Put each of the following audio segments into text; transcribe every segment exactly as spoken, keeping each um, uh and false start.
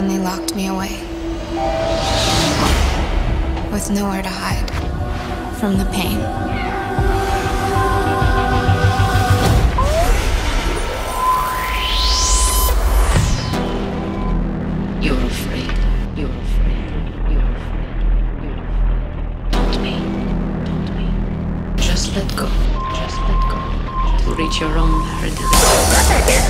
suddenly locked me away, with nowhere to hide from the pain. You're afraid. You're afraid. You're afraid. You're afraid. Don't be. Don't be. Just let go. Just let go. To reach your own paradise.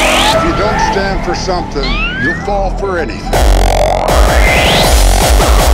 Stand for something, you'll fall for anything.